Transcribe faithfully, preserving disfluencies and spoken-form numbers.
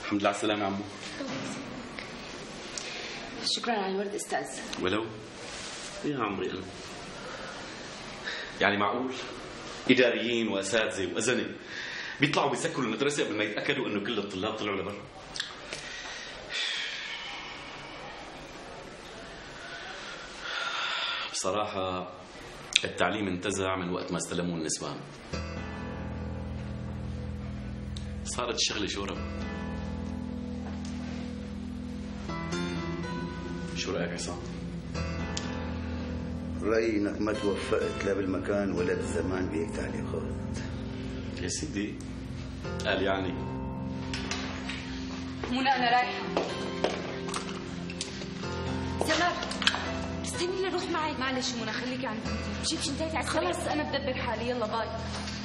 الحمد لله على السلامة يا عمو. شكرا على الورد استاذ. ولو يا عمري انا يعني معقول اداريين واساتذه واذنه بيطلعوا بيسكروا المدرسه قبل ما يتاكدوا انه كل الطلاب طلعوا لبرا؟ بصراحه التعليم انتزع من وقت ما استلموه النسوان. صارت الشغله شورى. شو رايك عصام؟ رأيي انك ما توفقت لا بالمكان ولا بالزمان بهيك تعليقات. يا سيدي قال يعني. منى انا رايحه. سمر استني لنروح معي. معلش منى خليكي عندك. شوف شنطتي على خلص انا بدبر حالي. يلا باي.